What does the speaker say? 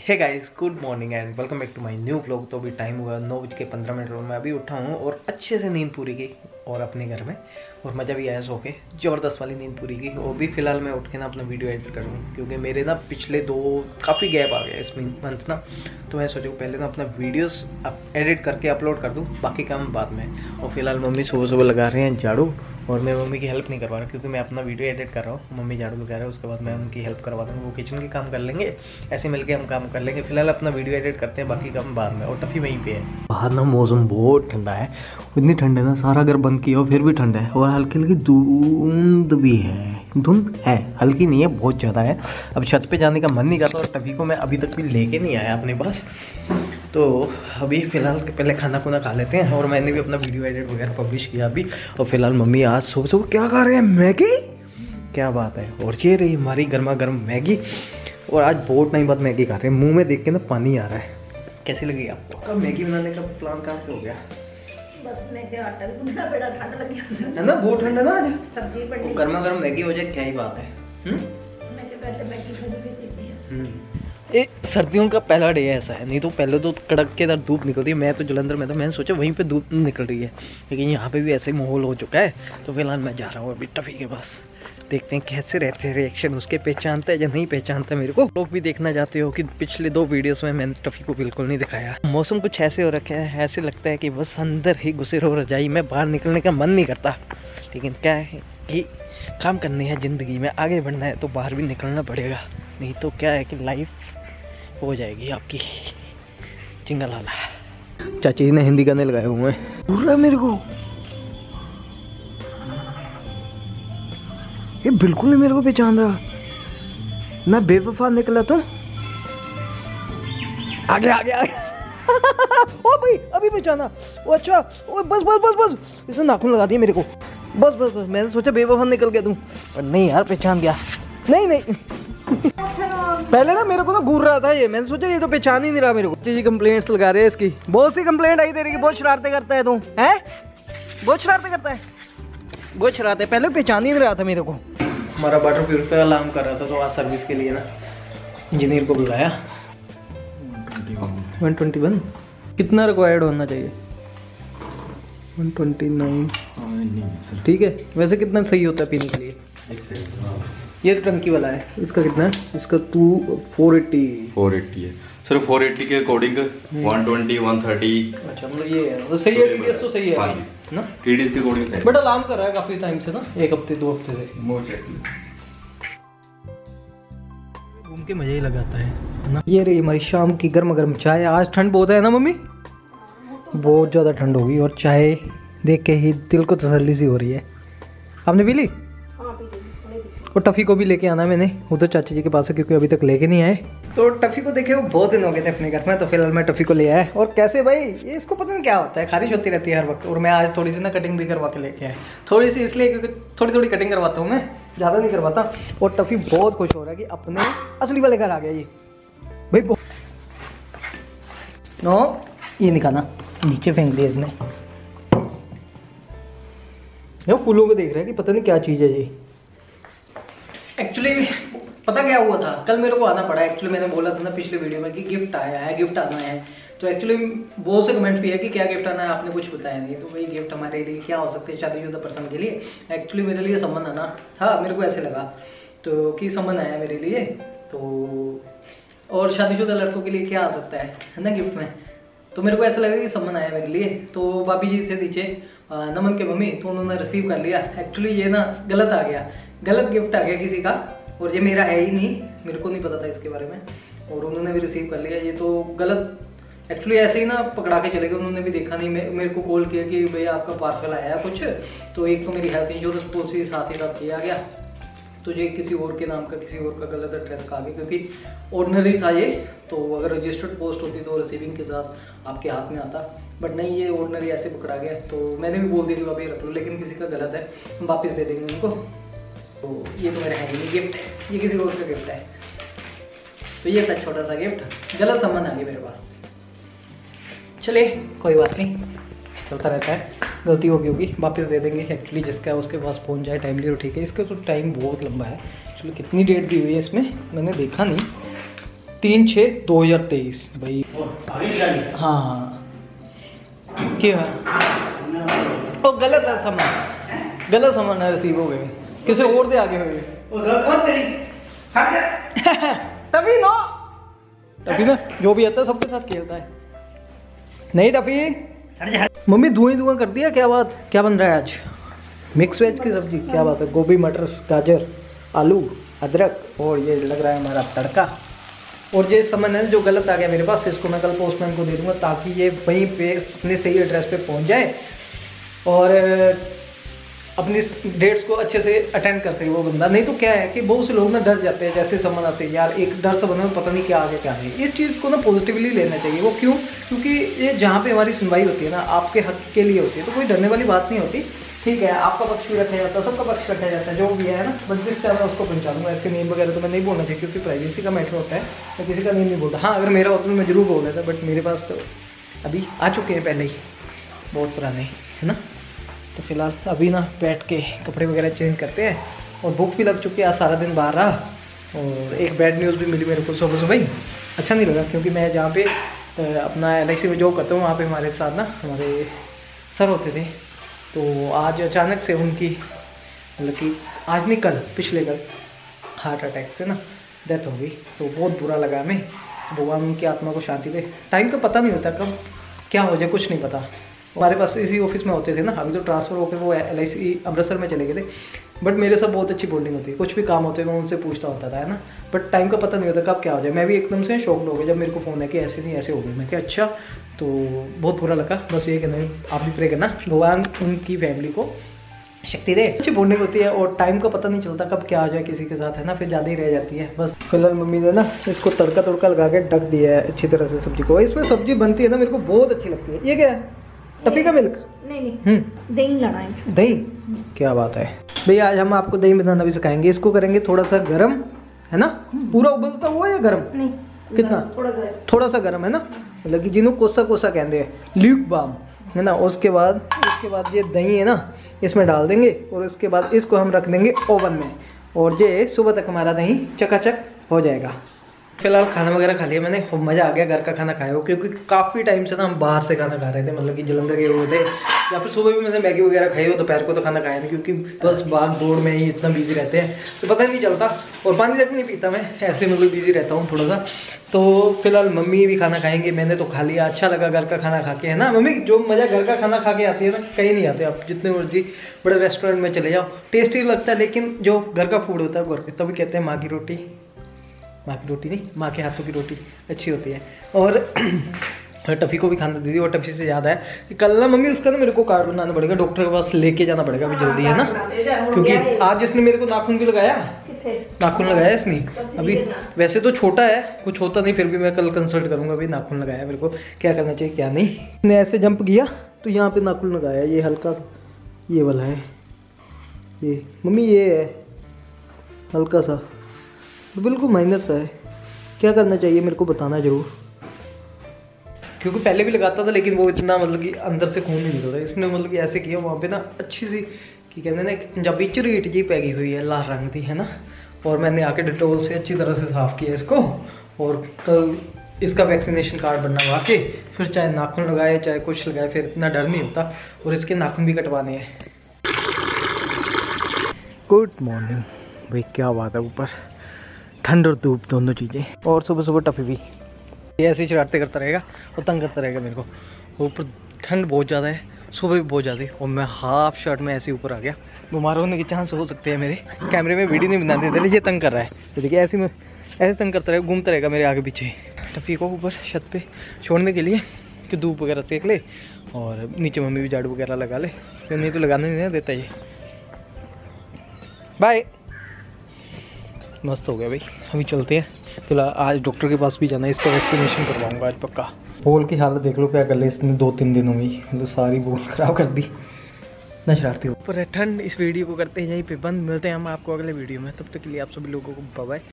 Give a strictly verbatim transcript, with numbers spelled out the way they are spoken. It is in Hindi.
Hey guys, good morning and welcome back to my new vlog. तो अभी टाइम हुआ नौ बज के पंद्रह मिनट और मैं अभी उठा हूँ और अच्छे से नींद पूरी की और अपने घर में और मज़ा भी आया सो के, ज़बरदस्त वाली नींद पूरी की। और भी फिलहाल मैं उठ के ना अपना वीडियो एडिट करूँ क्योंकि मेरे ना पिछले दो काफ़ी गैप आ गया इस मंथ ना, तो मैं सोचा पहले ना अपना वीडियोस एडिट करके अपलोड कर दूँ, बाकी काम बाद में। और फिलहाल मम्मी सुबह सुबह लगा रहे हैं झाड़ू और मैं मम्मी की हेल्प नहीं करवा रहा क्योंकि मैं अपना वीडियो एडिट कर रहा हूँ। मम्मी झाड़ू लगा रहे हैं, उसके बाद मैं उनकी हेल्प करवा दूँगा, वो किचन के काम कर लेंगे, ऐसे मिलके हम काम कर लेंगे। फिलहाल अपना वीडियो एडिट करते हैं, बाकी काम बाद में। और टफी वहीं पे है। बाहर ना मौसम बहुत ठंडा है, इतनी ठंड है ना, सारा घर बंद किया और फिर भी ठंड है। और हल्की हल्की धुंध भी है, धुंध है, हल्की नहीं है, बहुत ज़्यादा है। अब छत पे जाने का मन नहीं करता और टफी को मैं अभी तक भी लेके नहीं आया अपने पास। तो अभी फ़िलहाल पहले खाना खुना खा लेते हैं और मैंने भी अपना वीडियो एडिट वगैरह पब्लिश किया अभी। और फिलहाल मम्मी आज सुबह सुबह क्या खा रहे हैं, मैगी, क्या बात है। और ये रही हमारी गर्मा गर्म मैगी और आज बहुत टाइम बाद मैगी खा रहे हैं, मुंह में देख के ना पानी आ रहा है। कैसी लगी आपको? कब मैगी बनाने का प्लान कहाँ से हो गया? बस मैं क्या आटा गूंथना बड़ा ठंड लग गया है ना, बहुत ठंड है ना आज। सब्जी पड़ी, गर्मा गर्म मैगी हो जाए, क्या ही बात है। हम्म मैं तो पहले मैगी खरीद के देती हूं। ये सर्दियों का पहला डे ऐसा है, नहीं तो पहले तो कड़केदार धूप निकलती है। मैं तो जलंधर में था, मैंने सोचा वहीं पे धूप निकल रही है, लेकिन यहाँ पे भी ऐसे ही माहौल हो चुका है। तो फिलहाल मैं जा रहा हूँ अभी टफी के पास, देखते हैं कैसे रहते हैं रिएक्शन उसके, पहचानता है या नहीं पहचानता मेरे को। लोग भी देखना चाहते हो कि पिछले दो वीडियोस में मैंने टफी को बिल्कुल नहीं दिखाया। मौसम कुछ ऐसे हो रखा है, ऐसे लगता है कि बस अंदर ही घुसे रहो रजाई में, बाहर निकलने का मन नहीं करता। लेकिन क्या है कि काम करने हैं ज़िंदगी में, आगे बढ़ना है तो बाहर भी निकलना पड़ेगा, नहीं तो क्या है कि लाइफ हो जाएगी आपकी चिंगलाला। चाची जी ने हिंदी गाने लगाए हुए हैं, पूरा मेरे को ये बिल्कुल नहीं मेरे को पहचान रहा ना, बेवफा निकला तो आगे आगे आगे ओ भाई अभी पहचाना, ओ अच्छा, ओ बस बस बस बस इसने नाखून लगा दिया मेरे को, बस बस बस मैंने सोचा बेवफा निकल गया तू, पर नहीं यार पहचान गया। नहीं नहीं पहले ना मेरे को ना घूर रहा था ये, मैंने सोचा ये तो पहचान ही नहीं रहा मेरे को। जी कंप्लेंट्स लगा रहे हैं इसकी, बहुत सी कंप्लेंट आई तेरी की, बहुत शरारतें करता है तू, हैं बहुत शरारतें करता है, बहुत शरारतें, पहले पहचान ही नहीं रहा था मेरे को। हमारा वाटर प्यूरिफायर अलार्म कर रहा था, तो आज सर्विस के लिए ना इंजीनियर को बुलाया। वन ट्वेंटी वन कितना रिक्वायर्ड होना चाहिए? वन ट्वेंटी नाइन ठीक है। वैसे कितना सही होता है पीने के लिए? ये तो टंकी वाला है, इसका कितना है? इसका two four eighty four eighty है सिर्फ फोर एट्टी के according one twenty one thirty. अच्छा मतलब ये है, तो सही है, टीडीएस तो सही है ना, टीडीएस के अकॉर्डिंग है। बट अलार्म कर रहा है काफी टाइम से ना, एक हफ्ते दो हफ्ते से। घूम के मजा ही लगाता है ना। ये रही हमारी शाम की गर्मा गर्म चाय। आज ठंड बहुत है ना मम्मी, बहुत ज़्यादा ठंड होगी और चाय देख के ही दिल को तसल्ली सी हो रही है। आपने पी ली? और टफ़ी को भी लेके आना है मैंने उधर चाची जी के पास है, क्योंकि अभी तक लेके नहीं आए। तो टफ़ी को देखे वो बहुत दिन हो गए थे अपने घर में, तो फिलहाल मैं टफ़ी को ले आया। और कैसे भाई ये इसको पता नहीं क्या होता है, खारिश होती रहती है हर वक्त। और मैं आज थोड़ी सी ना कटिंग भी करवा के लेके आया, थोड़ी सी इसलिए क्योंकि थोड़ी थोड़ी कटिंग करवाता हूँ मैं, ज़्यादा नहीं करवाता। और टफ़ी बहुत खुश हो रहा है कि अपने असली वाले घर आ गया ये भाई। नो ये निकालना, नीचे फेंक दिया इसने। ये फूलों को देख रहा है कि पता नहीं क्या चीज़ है ये। एक्चुअली पता क्या हुआ था, कल मेरे को आना पड़ा। एक्चुअली मैंने बोला था ना पिछले वीडियो में कि गिफ्ट आया है, गिफ्ट आना है। तो एक्चुअली बहुत से कमेंट भी है कि क्या गिफ्ट आना है, आपने कुछ बताया नहीं। तो वही गिफ्ट हमारे लिए क्या हो सकते हैं शादीशुदा पर्सन के लिए। एक्चुअली मेरे लिए सम्मान आना था, मेरे को ऐसे लगा तो कि सम्मान आया मेरे लिए। तो और शादीशुदा लड़कों के लिए क्या आ सकता है है ना गिफ्ट में, तो मेरे को ऐसा लगा कि सम्मान आया मेरे लिए। तो भाभी जी थे नीचे, नमन के मम्मी, तो उन्होंने रिसीव कर लिया। एक्चुअली ये ना गलत आ गया, गलत गिफ्ट आ गया किसी का, और ये मेरा है ही नहीं, मेरे को नहीं पता था इसके बारे में, और उन्होंने भी रिसीव कर लिया। ये तो गलत एक्चुअली ऐसे ही ना पकड़ा के चले गए, उन्होंने भी देखा नहीं। मेरे को कॉल किया कि भैया आपका पार्सल आया है कुछ, तो एक तो मेरी हेल्थ इंश्योरेंस पॉलिसी साथ ही साथ किया गया, तो ये किसी और के नाम का किसी और का गलत एड्रेस का आ गया, क्योंकि ऑर्डिनरी था ये। तो अगर रजिस्टर्ड पोस्ट होती तो रिसीविंग के साथ आपके हाथ में आता, बट नहीं ये ऑर्डिनरी ऐसे पकड़ा गया। तो मैंने भी बोल दिया कि वापस रख लो, लेकिन किसी का गलत है, हम वापस दे देंगे उनको। तो ये तो मेरा है नहीं गिफ्ट, ये किसी और का गिफ्ट है। तो ये था छोटा सा गिफ्ट, गलत सामान आ गया मेरे पास। चलिए कोई बात नहीं, चलता रहता है, गलती होगी होगी वापस दे देंगे। एक्चुअली जिसका उसके पास पहुंच जाए टाइमली तो ठीक है। इसका तो टाइम बहुत लंबा है, एक्चुअली कितनी डेट दी हुई है इसमें मैंने देखा नहीं, तीन छः दो हज़ार तेईस भाई। हाँ हाँ क्या ओ गलत है सामान, गलत सामान है, रिसीव हो गए किसी और दे आगे हुए तभी नो तभी ना जो भी आता है सबके साथ खेलता है। नहीं टफी मम्मी धुआं धुआं कर दिया। क्या बात, क्या बन रहा है आज? मिक्स वेज की सब्जी, क्या बात है। गोभी मटर गाजर आलू अदरक और ये लग रहा है हमारा तड़का। और ये सामान है जो गलत आ गया मेरे पास, इसको मैं कल पोस्टमैन को दे दूंगा ताकि ये वहीं पे अपने सही एड्रेस पे पहुंच जाए और अपनी डेट्स को अच्छे से अटेंड कर सके वो बंदा। नहीं तो क्या है कि बहुत से लोग ना डर जाते हैं जैसे सामान आते हैं, यार एक डर सा बना पता नहीं क्या आगे क्या है। इस चीज़ को ना पॉजिटिवली लेना चाहिए। वो क्यों? क्योंकि ये जहाँ पे हमारी सुनवाई होती है ना आपके हक के लिए होती है, तो कोई डरने वाली बात नहीं होती। ठीक है, आपका पक्ष भी रखा जाता है, सबका पक्ष रखा जाता है, जो भी है ना। बस जिस टाइम मैं उसको पहुँचा दूँगा। इसके नेम वगैरह तो मैं नहीं बोलना चाहिए क्योंकि प्राइवेसी का मैटर होता है, मैं किसी का नेम नहीं बोलता। हाँ अगर मेरा होता तो मैं जरूर बोल देता, बट मेरे पास तो अभी आ चुके हैं पहले ही, बहुत पुराने, है ना। तो फिलहाल अभी ना बैठ के कपड़े वगैरह चेंज करते हैं और भूख भी लग चुकी है। आज सारा दिन बाहर रहा और एक बैड न्यूज़ भी मिली मेरे को सुबह सुबह ही। अच्छा नहीं लगा क्योंकि मैं जहाँ पे अपना एल आई सी में जॉब करता हूँ वहाँ पे हमारे साथ ना हमारे सर होते थे, तो आज अचानक से उनकी मतलब कि आज नहीं कल पिछले कल हार्ट अटैक से ना डेथ हो गई। तो बहुत बुरा लगा हमें, भगवान उनकी आत्मा को शांति दे। टाइम का पता नहीं होता कब क्या हो जाए, कुछ नहीं पता। हमारे पास इसी ऑफिस में होते थे ना, अभी तो ट्रांसफ़र होकर वो एल आई सी अमृतसर में चले गए थे, बट मेरे साथ बहुत अच्छी बॉन्डिंग होती है। कुछ भी काम होते हैं मैं उनसे पूछता होता था, है ना। बट टाइम का पता नहीं होता कब क्या हो जाए। मैं भी एकदम से शॉक्ड हो गया जब मेरे को फ़ोन है कि ऐसे नहीं ऐसे हो गए। मैं क्या अच्छा, तो बहुत बुरा लगा। बस ये कहना है आप भी प्रे करना भगवान उनकी फैमिली को शक्ति दे। अच्छी बॉन्डिंग होती है और टाइम का पता नहीं चलता कब क्या आ जाए किसी के साथ, है ना, फिर ज़्यादा ही रह जाती है। बस फिलहाल मम्मी ने ना इसको तड़का तड़का लगा के ढक दिया है अच्छी तरह से सब्जी को। इसमें सब्जी बनती है ना मेरे को बहुत अच्छी लगती है। ये क्या है? टफी का मिल्क? नहीं नहीं दही लाना है। दही? क्या बात है भैया, आज हम आपको दही बनाना भी सिखाएंगे। इसको करेंगे थोड़ा सा गर्म, है ना। पूरा उबलता हुआ या गर्म? नहीं कितना? थोड़ा सा थोड़ा सा गर्म, है ना। मतलब कि जिन्हों कोसा कोसा कहते हैं, ल्यूक बाम, है ना। उसके बाद उसके बाद ये दही है ना इसमें डाल देंगे और उसके बाद इसको हम रख देंगे ओवन में और ये सुबह तक हमारा दही चकाचक हो जाएगा। फिलहाल खाना वगैरह खा लिया मैंने, मज़ा आ गया घर का खाना खाया हो, क्योंकि काफ़ी टाइम से ना हम बाहर से खाना खा रहे थे, मतलब कि जलंधर गए हुए थे या फिर सुबह भी मैंने मैगी वगैरह खाई हो। दोपहर को तो खाना खाया नहीं क्योंकि बस भाग दौड़ में ही इतना बिजी रहते हैं तो पता ही नहीं चलता। और पानी तक नहीं पीता मैं, ऐसे मतलब बिजी रहता हूँ थोड़ा सा। तो फिलहाल मम्मी भी खाना खाएंगे, मैंने तो खा लिया। अच्छा लगा घर का खाना खा के, है ना मम्मी। जो मज़ा घर का खाना खा के आती है ना कहीं नहीं आते। आप जितने मर्जी बड़े रेस्टोरेंट में चले जाओ टेस्टी लगता है, लेकिन जो घर का फूड होता है घर के, तभी कहते हैं माँ की रोटी, माँ की रोटी नहीं माँ के हाथों की रोटी अच्छी होती है। और टफ़ी को भी खाना दे दी। और टफ़ी से याद है कि कल ना मम्मी उसका ना मेरे को कार्ड बनाना पड़ेगा, डॉक्टर के पास लेके जाना पड़ेगा अभी जल्दी, है ना। क्योंकि आज इसने मेरे को नाखून भी लगाया, नाखून लगाया इसने अभी। वैसे तो छोटा है, कुछ होता नहीं, फिर भी मैं कल कंसल्ट करूंगा। अभी नाखून लगाया मेरे को, क्या करना चाहिए क्या नहीं। इसने ऐसे जंप किया तो यहाँ पे नाखून लगाया, ये हल्का ये वाला है ये मम्मी, ये है हल्का सा, बिल्कुल माइनर सा है। क्या करना चाहिए मेरे को बताना जरूर, क्योंकि पहले भी लगाता था लेकिन वो इतना मतलब कि अंदर से खून नहीं निकलता। इसने मतलब कि ऐसे किया वहाँ पे ना अच्छी सी कि कहते हैं ना पंजाबी चरीट जी पैगी हुई है लाल रंग की, है ना। और मैंने आके डिटोल से अच्छी तरह से साफ़ किया इसको और कल इसका वैक्सीनेशन कार्ड बनवा के फिर चाहे नाखून लगाए चाहे कुछ लगाए, फिर इतना डर नहीं होता। और इसके नाखून भी कटवाने हैं। गुड मॉर्निंग भाई, क्या बात है, ऊपर ठंड और धूप दोनों चीज़ें। और सुबह सुबह टफी भी ये ऐसे ही शरारतें करता रहेगा और तंग करता रहेगा मेरे को। ऊपर ठंड बहुत ज़्यादा है, सुबह भी बहुत ज़्यादा है और मैं हाफ शर्ट में ऐसे ऊपर आ गया। बीमार होने के चांस हो सकते हैं मेरे। कैमरे में वीडियो नहीं बनाते थे, ये तंग कर रहा है तो देखिए ऐसे में ऐसे तंग करता रहेगा, घूमता रहेगा मेरे आगे पीछे। टफी को ऊपर छत पे छोड़ने के लिए कि धूप वगैरह सेक ले और नीचे मम्मी भी झाड़ू वगैरह लगा ले, तो नहीं तो लगाने नहीं देता ये। बाय, मस्त हो गया भाई। अभी चलते हैं, फिलहाल आज डॉक्टर के पास भी जाना है, इसका वैक्सीनेशन करवाऊंगा आज पक्का। बोल की हालत देख लो क्या कर ले इसने दो तीन दिनों में, मतलब सारी बोल खराब कर दी, इतना शरारती हो। पर ठंड। इस वीडियो को करते हैं यहीं पे बंद, मिलते हैं हम आपको अगले वीडियो में, तब तक के लिए आप सभी लोगों को बाय बाय।